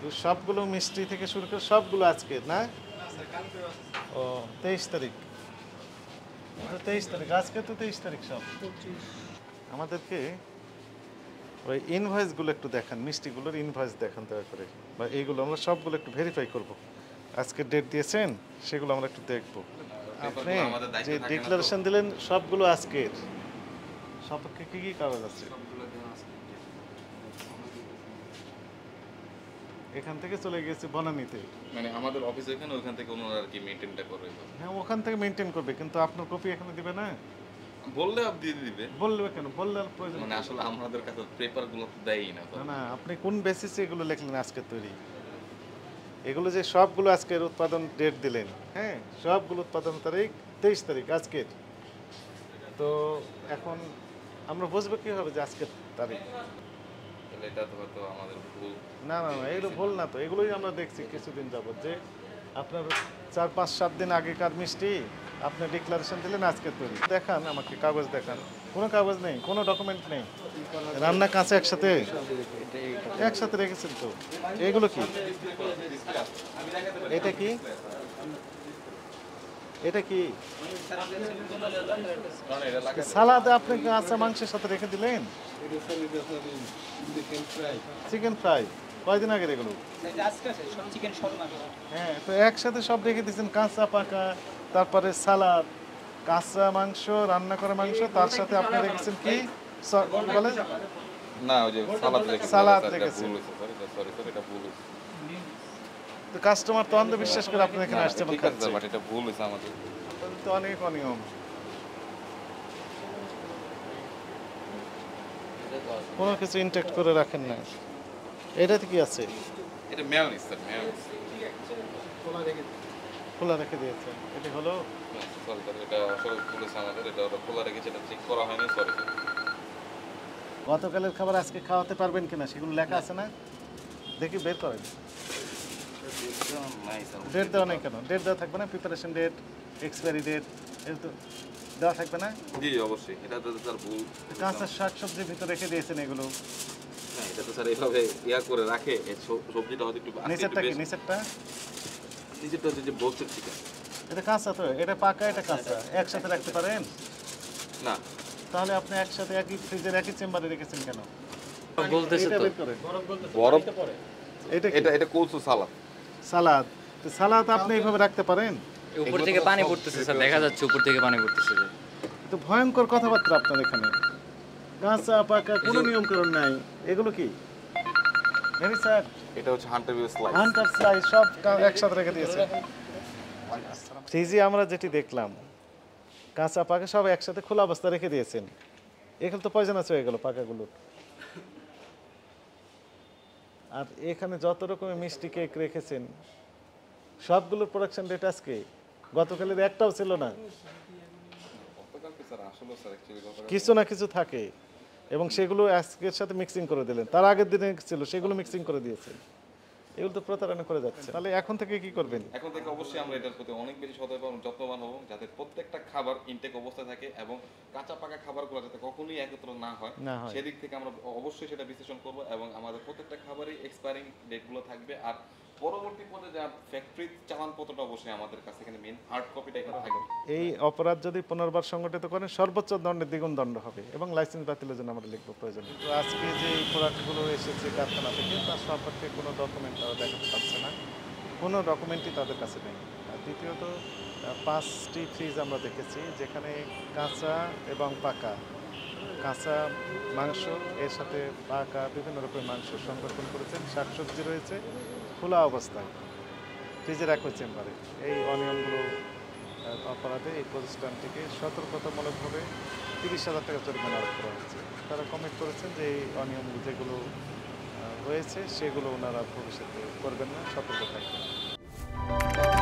সবগুলো মিষ্টি থেকে শুরু করে সবগুলো আজকে না? ও 23 তারিখ, 23 তারিখ, আজকে তো 23 তারিখ সব। আমাদেরকে ওই ইনভয়েসগুলো একটু দেখান, মিষ্টিগুলোর ইনভয়েস দেখান দয়া করে, বা এইগুলো আমরা সবগুলো একটু ভেরিফাই করব। আজকে ডেট দিয়েছেন সেগুলো আমরা একটু দেখব। আপনি যে ডিক্লারেশন দিলেন সবগুলো আজকের, সপক্ষে কি কি কাগজ আছে? এখান থেকে চলে গেছে বনানীতে, মানে আমাদের অফিস এখানে, ওখান থেকে ওনারা আর কি মেইনটেইনটা করবে। হ্যাঁ ওখান থেকে মেনটেন করবে, কিন্তু আপনার কপি এখানে দিবে না? বললে আপনি দিয়ে দিবে। বলবে কেন? বললে আর প্রয়োজন মানে আসলে আমাদের কাছে পেপারগুলো তো দেয়ই না। না না, আপনি কোন বেসিসে এগুলো লিখলেন আজকে তৈরি? এগুলো যে সবগুলো আজকের উৎপাদন ডেট দিলেন, হ্যাঁ সবগুলো উৎপাদন তারিখ 23 তারিখ আজকের। তো এখন আমরা বুঝবো কীভাবে যে আজকের তারিখ? এটা তো হয়তো আমাদের ভুল। না না না, এগুলো ভুল না তো, এগুলোই আমরা দেখছি কিছুদিন যাবত যে আপনার 4-5-7 দিন আগেকার মিষ্টি আপনি ডিক্লারেশন দিলেন আজকে তৈরি। দেখান আমাকে, কাগজ দেখান। কোনো কাগজ নেই, কোনো ডকুমেন্ট নেই। রান্না কাঁচা একসাথে একসাথে রেখেছেন তো। এগুলো কি? এটা কি? এটা কি সালাদে আপনি কাঁচা মাংসের সাথে রেখে দিলেন? চিকেন ফ্রাই কয়দিন আগের এগুলো? হ্যাঁ, তো একসাথে সব রেখে দিয়েছেন, কাঁচা পাকা, তারপরে সালাদ, কাঁচা মাংস, রান্না করা মাংস, তার সাথে আপনি রেখেছেন কি বলেন? না, ওই যে সালাদ রেখেছেন। সরি এটা ভুল হয়েছে। তো কাস্টমার তো অন্ধবিশ্বাস করে আপনার এখানে আসছে এবং খাচ্ছে। বাট এটা ভুল হয়েছে আমাদের। তো অনেক অনিয়ম, কোনো কিছু ইনটেক্ট করে রাখেন না। এটাতে কি আছে? এটা মেয়োনিজ স্যার, মেয়োনিজ খোলা রেখে দিয়েছেন। এটা হলো সরি স্যার, এটা আসলে ভুল হয়েছে আমাদের। এটা ওরা খোলা রেখেছে, এটা চেক করা হয়নি, সরি স্যার। গতকালের খাবার আজকে খাওয়াতে পারবেন কিনা সেগুলো লেখা আছে না? দেখি বের করেন। ডেট দেওয়া নেই কেন? ডেট দেওয়া থাকবে না? প্রিপারেশন ডেট, এক্সপায়ারি ডেট, এটা তো দেওয়া থাকবে না? জি অবশ্যই, এটা তো স্যার ভুল। কাঁচা শাক সবজির ভিতরে রেখে দিয়েছেন এগুলো। হ্যাঁ, এটা তো স্যার এইভাবে করে রাখে, এই সবজিটা হয়তো একটু নিচেরটা কি? নিচেরটা হচ্ছে যে বোস্টেড চিকেন। এটা কাঁচা তো, এটা পাকা, এটা কাঁচা, একসাথে রাখতে পারেন না, তাহলে আপনি একসাথে একই ফ্রিজের একই চেম্বারে রেখেছেন কেন? বলতেছে এটা তো বের করেন। বরফ। এটা কি? এটা কৌসু সালাদ। সালাদ। তো সালাদ আপনি এইভাবে রাখতে পারেন? উপর থেকে পানি পড়তেছে স্যার, দেখা যাচ্ছে উপর থেকে পানি পড়তেছে। তো ভয়ঙ্কর কথাবার্তা আপনার এখানে। কাঁচা পাকা কোনো নিয়মকানুন নাই। এগুলো কি? Very sir. এটা হচ্ছে hunter view slice. Hunter slice সব একসাথে রেখে দিয়েছে। ফ্রিজে আমরা যেটি দেখলাম কাঁচা পাকা সব একসাথে খোলা অবস্থা রেখে দিয়েছেন। এখানে তো পয়জনাস হয়ে গেল পাকাগুলো। আর এখানে যত রকমের মিষ্টি কেক রেখেছেন সবগুলোর প্রোডাকশন ডেট আজকে, গতকালের একটাও ছিল না। কিছু না কিছু থাকে এবং সেগুলো আজকের সাথে মিক্সিং করে দিলেন, তার আগের দিনে ছিল সেগুলো মিক্সিং করে দিয়েছেন। এগুলো তো প্রতারণা করে যাচ্ছে। তাহলে এখন থেকে কি করবেন? এখন থেকে অবশ্যই আমরা এটার প্রতি অনেক বেশি সতর্ক এবং যত্নবান হব, যাতে প্রত্যেকটা খাবার ইনটেক অবস্থায় থাকে এবং কাঁচা পাকা খাবারগুলো যাতে কখনোই একত্র না হয়, সেদিক থেকে আমরা অবশ্যই সেটা বিশ্লেষণ করব এবং আমাদের প্রত্যেকটা খাবারই এক্সপায়ারিং ডেটগুলো থাকবে। আর পরবর্তী পদে যা ফ্যাক্টরি চালানপত্রটা অবশ্যই আমাদের কাছে এখানে মেইন হার্ড কপিটা এখানে থাকবে। এই অপরাধ যদি পুনর্বার সংগঠিত করেন সর্বোচ্চ দণ্ডের দ্বিগুণ দণ্ড হবে এবং লাইসেন্স বাতিলের জন্য আমরা লিখবো প্রয়োজন। তো আজকে যে প্রোডাক্টগুলো এসেছে কারখানা থেকে তার সম্পর্কে কোনো ডকুমেন্ট তারা দেখাতে পারছে না, কোনো ডকুমেন্টই তাদের কাছে নেই। আর দ্বিতীয়ত 5টি ফ্রিজ আমরা দেখেছি যেখানে কাঁচা এবং পাকা, কাঁচা মাংস এর সাথে পাকা বিভিন্ন রকমের মাংস সংরক্ষণ করেছেন, শাকসবজি রয়েছে খোলা অবস্থায় ফ্রিজের একই চেম্বারে। এই অনিয়মগুলো অপরাধে এই প্রতিষ্ঠানটিকে সতর্কতামূলকভাবে 30,000 টাকা জরিমানা আরোপ করা হচ্ছে। তারা কমিট করেছেন যে এই অনিয়ম যেগুলো হয়েছে সেগুলো ওনারা ভবিষ্যতে করবেন না, সতর্ক থাকবেন।